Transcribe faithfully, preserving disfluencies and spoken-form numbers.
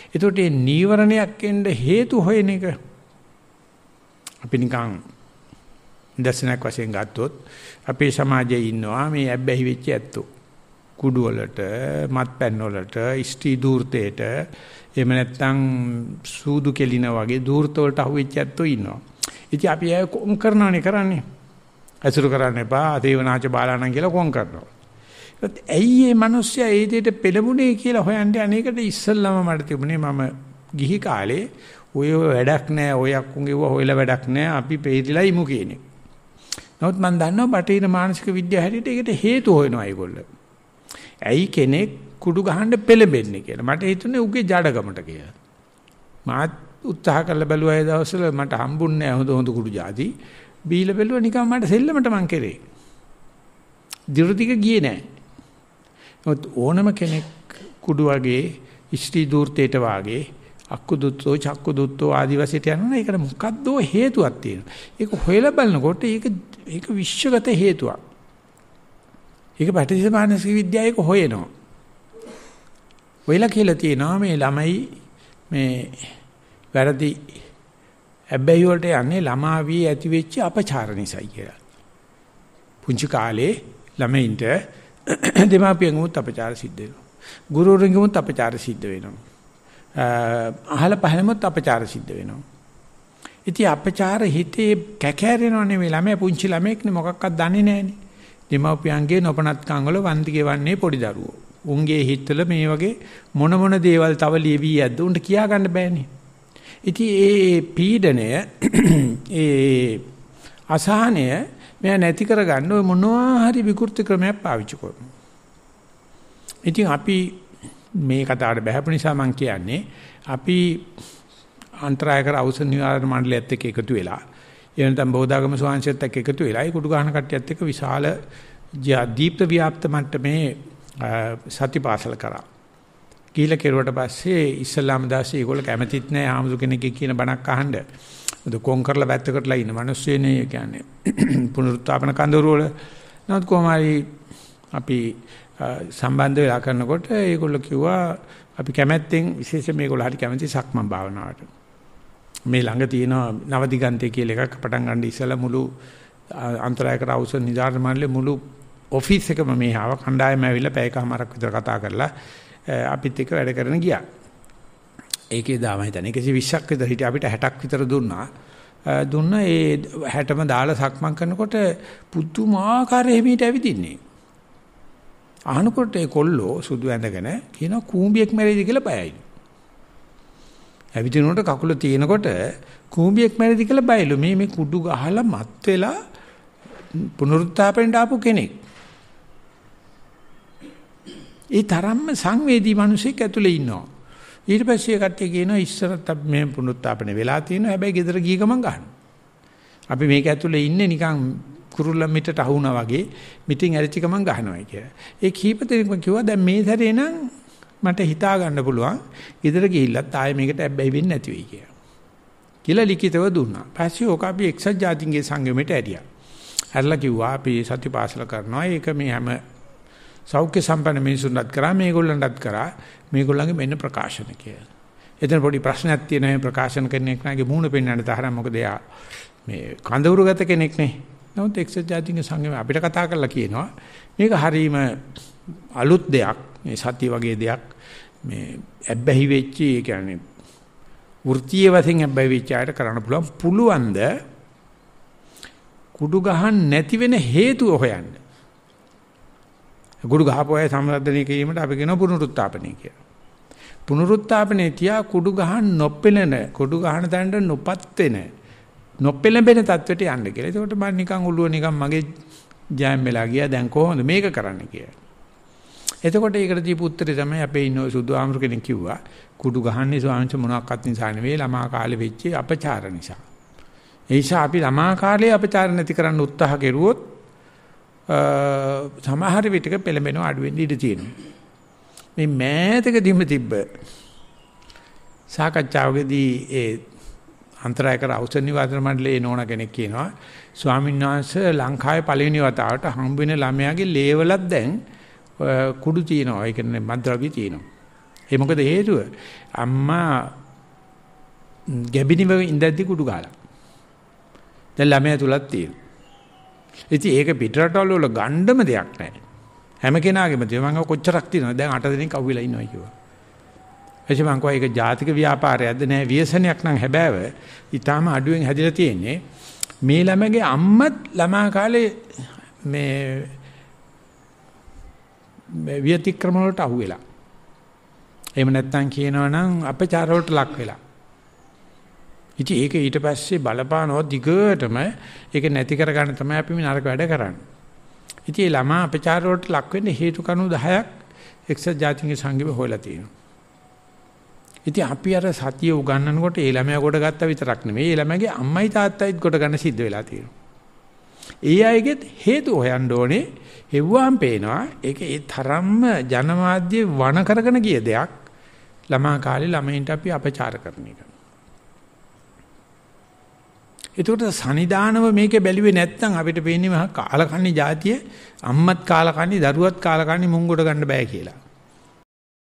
ඒකට මේ නීවරණයක් එන්න හේතු හොයන එක අපි නිකන් දර්ශනයක් වශයෙන් ගත්තොත් අපේ සමාජයේ ඉන්නවා මේ ඇබ්බැහි වෙච්ච ඇත්තෝ. කුඩු වලට, මත්පැන් වලට, ස්ත්‍රී දූර්තයට, එහෙම නැත්නම් සූදු කෙලින වගේ දූර්ත වලට අහුවෙච්ච ඇත්තෝ ඉන්නවා. ඉතින් අපි අය කොම් කරනවනේ කරන්නේ. අසුරු කරන්න එපා, දේවනාච බාලාණන් කියලා කොම් කරනවා. ඒත් ඇයි මේ මිනිස්සයා ඒ දෙයට පෙළඹුණේ කියලා හොයන්නේ අනේකට ඉස්සල්ලාම මට තිබුණේ මම ගිහි කාලේ ඔය වැඩක් නැහැ, ඔය අක්කුන්ගේ හොයලා වැඩක් නැහැ, අපි පෙරිලා ඉමු කියන්නේ. නමුත් මම දන්නවා බටහිර මානසික විද්‍යාව හැටියට ඒකට හේතු හොයනවා ඒගොල්ලෝ. ඇයි කෙනෙක් කුඩු ගහන්න පෙළඹෙන්නේ කියලා. මට හිතුනේ උගේ ජඩකමට කියලා. මාත් උත්සාහ කරලා බැලුවා ඒ දවස්වල මට හම්බුන්නේ නැහැ හොඳ හොඳ කුඩු જાති. බීලා බැලුවා නිකන් මට සෙල්ලමට මං කරේ. දිරුතික ගියේ නැහැ. නමුත් ඕනම කෙනෙක් කුඩු වගේ ඉෂ්ටි දූර්තේට වාගේ අක්කුදුත්තෝ චක්කුදුත්තෝ ආදි වශයෙන් යනවා. ඒකට මොකද්ද හේතුවක් තියෙනවා. ඒක හොයලා බලනකොට ඒක ඒක විශ්වගත හේතුවක්. ඒක බටහිර මානසික විද්‍යාවයක හොයනවා. ඔයලා කියලා තියෙනවා මේ ළමයි මේ වැරදි හැබැයි වලට යන්නේ ළමා වී ඇති වෙච්ච අපචාර නිසායි කියලා. පුංචි කාලේ ළමයින්ට දෙමාපියන්ගුත් අපචාර සිද්ධ වෙනවා. ගුරුවරුන්ගුත් අපචාර සිද්ධ වෙනවා. අහල පහලමුත් අපචාර සිද්ධ වෙනවා. ඉතින් අපචාර හිතේ කැකෑරෙනව නෙවෙයි ළමයා පුංචි ළමෙක්නේ මොකක්වත් දන්නේ නැහනේ. දෙමාපියන්ගේ නොපනත්කම් වල වන්දි ගෙවන්නේ පොඩි දරුවෝ. උන්ගේ හිතවල මේ වගේ මොන මොන දේවල් තව ලියවි යද්ද උන්ට කියා ගන්න බෑනේ. ඉතින් ඒ පීඩනය ඒ අසහනය මම නැති කරගන්න ඔය මොනවා හරි විකෘති ක්‍රමයක් පාවිච්චි කරනවා. ඉතින් අපි මේ කතාවට බහැපු නිසා මම කියන්නේ අපි අන්තරාය කර ඖෂධ නිවාරණ මණ්ඩලයත් එක්ක එකතු වෙලා එනතම් බෝධාගම ස්වාමීන්සෙත් එක්ක එකතු වෙලා ඒ කුඩු ගහන කට්ටියත් එක්ක විශාල දීප්ත ව්‍යාප්ත මට්ටමේ සතිපාසල කරා. කීල කෙරුවට පස්සේ ඉස්ලාම් දාසී ඒගොල්ලෝ කැමතිත් නැහැ ආමුදු කෙනෙක්ගේ කියන බණක් අහන්න. මොකද කොන් කරලා පැත්තකටලා ඉන්න මිනිස්සුනේ කියන්නේ පුනරුත්ථාපන කඳවුරු වල. නමුත් කොහොමයි අපි සම්බන්ධ වෙලා කරනකොට ඒගොල්ලෝ කිව්වා අපි කැමැත්තෙන් විශේෂයෙන් මේගොල්ලෝ හරි කැමති සක්මන් භාවනාවට. මේ ළඟ තියෙන නවදිගන්තේ කියලා එකක් පටන් ගන්න ඉස්සලා මුළු අන්තරාය කර ඖෂධ නිවාරණ මණ්ඩලේ මුළු ඔෆිස් එකම මේ ආව කණ්ඩායම ඇවිල්ලා පැයකමාරක් විතර කතා කරලා අපිත් එක්ක වැඩ කරන ගියා. ඒකේ දාම හිතන්නේ එකසිය විස්සක් විතර හිටිය අපිට හැටක් විතර දුන්නා. දුන්න ඒ හැටම දාලා සක්මන් කරනකොට පුදුමාකාර හිමීට ඇවිදින්නේ. අහනකොට ඒ කොල්ලෝ සුදු ඇඳගෙන කියනවා කූඹියෙක් මැරෙයිද කියලා බයයි. ඇවිදිනකොට කකුල තියෙනකොට කූඹියෙක් මැරෙයිද කියලා බයලු. මේ මේ කුඩු ගහලා මත් වෙලා පුනරුත්ථාපනයට ආපු කෙනෙක්. ඒ තරම්ම සංවේදී මිනිසෙක් ඇතුලේ ඉන්නවා. ඊට පස්සේ කට්ටිය කියනවා ඉස්සරත් අපි මේ පුනරුත්ථාපන වෙලා තියෙනවා. හැබැයි ගෙදර ගිය ගමන් ගන්න. අපි මේක ඇතුලේ ඉන්නේ නිකන් කුරුල්ල මිටට අහුණා වගේ මිටින් ඇරිච්ච ගමන් ගහනවා කියලා. ඒ කීප දෙනෙක්ම කිව්වා දැන් මේ සැරේ නම් මට හිතා ගන්න පුළුවන් ගෙදර ගිහිල්ලත් ආයේ මේකට ඇබ්බැහි වෙන්නේ නැති වෙයි කියලා. කියලා ලිඛිතව දුන්නා. පස්සේ ඕක අපි එක්සත් ජාතීන්ගේ සංගමයට ඇරියා. හැරලා කිව්වා අපි සතිපාසල කරනවා. ඒක මේ හැම සෞඛ්‍ය සම්පන්න මිනිසුන්වත් කරා මේගොල්ලන්ටත් කරා මේගොල්ලන්ගේ මෙන්න ප්‍රකාශන කියලා. එතන පොඩි ප්‍රශ්නයක් තියෙනවා මේ ප්‍රකාශන කරන එකනාගේ මූණ පෙන්වන්න තරම් මොකද එයා මේ කඳවුරුගත කෙනෙක් නේ. නමුත් එක්සත් ජාතීන්ගේ සංගමය අපිට කතා කරලා කියනවා මේක හරීම අලුත් දෙයක් මේ සත්‍ය වගේ දෙයක් මේ ඇබ්බැහි වෙච්චි ඒ කියන්නේ වෘත්තීය වශයෙන් ඇබ්බැහි වෙච්ච අයට කරන්න පුළුවන් පුළුවන්ද කුඩු ගහන්න නැති වෙන හේතුව හොයන්න. කුඩු ගහපුවාය සම්වර්ධනය කිරීමට අපි කියනවා පුනරුත්ථාපනය කියලා. පුනරුත්ථාපනයේ තියා කුඩු ගහන්න නොපෙළෙන කුඩු ගහන තැනට නොපත් වෙන නොපෙළඹෙන තත්වයට යන්න කියලා. ඒකට මම නිකන් ඔළුව නිකන් මගේ ජෑම් වෙලා ගියා. දැන් කොහොමද මේක කරන්න කියලා. එතකොට ඒකට දීපු උත්තරේ තමයි අපේ ඉන්න සුදු ආමරු කෙනෙක් කිව්වා කුඩු ගහන්නේ ස්වාමීන් වහන්සේ මොනවාක්වත් නිසා නෙවෙයි ළමා කාලේ වෙච්ච අපචාර නිසා. ඒ නිසා අපි ළමා කාලේ අපචාර නැති කරන්න උත්සාහ කෙරුවොත් සමහර විටක පෙළඹෙනව අඩු වෙන්න ඉඩ තියෙනවා. මේ මෑතකදීම තිබ්බ සාකච්ඡාවකදී ඒ අන්තරාය කර ඖෂධ නිවාරණ මණ්ඩලයේ නෝන කෙනෙක් කියනවා ස්වාමීන් වහන්සේ ලංකාවේ පළවෙනි වතාවට හම්බ වෙන ළමයාගේ ලේවලක් දැන් කුඩු තියෙනවා. ඒ කියන්නේ මත්ද්‍රව්‍ය තියෙනවා. ඒ මොකද හේතුව? අම්මා ගැබිනිව ඉඳද්දි කුඩු ගහලා. දැන් ළමයා තුලක් තියෙනවා. ඉතින් ඒක පිටරටවල වල ගණ්ඩම දෙයක් නැහැ. හැම කෙනාගේම තියෙනවා. මම කොච්චරක් තියෙනවද? දැන් අට දෙනෙක් අහුවෙලා ඉන්නවා කිව්වා. එච්ච මං කෝ ඒක ජාතික ව්‍යාපාරයක්ද නෑ ව්‍යසනයක් නම් හැබෑව. ඊටාම අඩුවෙන් හැදිලා තියෙන්නේ. මේ ළමගේ අම්මත් ළමා කාලේ මේ විතික්‍රම වලට අහුවෙලා. එහෙම නැත්නම් කියනවා නම් අපචාර වලට ලක් වෙලා. ඉතින් ඒක ඊට පස්සේ බලපානවා දිගටම ඒක නැති කරගන්න තමයි අපි මේ නරක වැඩ කරන්නේ. ඉතින් මේ ළමා අපචාර වලට ලක් වෙන්න හේතු කරුණු දහයක් එක්සත් ජාතීන්ගේ සංගමය හොයලා තියෙනවා. ඉතින් අපි අර සතිය උගන්වනකොට ඒ ළමයා කොට ගත්තා විතරක් නෙමෙයි ඒ ළමයාගේ අම්මයි තාත්තයිත් කොට ගන්න සිද්ධ වෙලා තියෙනවා. ඒ අයගෙත් හේතු හොයන්න ඕනේ. හෙව්වාම් පේනවා ඒක ඒ තරම්ම ජනමාධ්‍ය වණ කරගෙන ගිය දෙයක්. ළමා කාලේ ළමයින්ට අපි අපචාර කරන එක. ඒකට සනිදානව මේකේ බැලුවේ නැත්නම් අපිට පේන්නේ මහා කාලකන්ණි જાතිය අම්මත් කාලකන්ණි දරුවත් කාලකන්ණි මුංගොඩ ගන්න බෑ කියලා.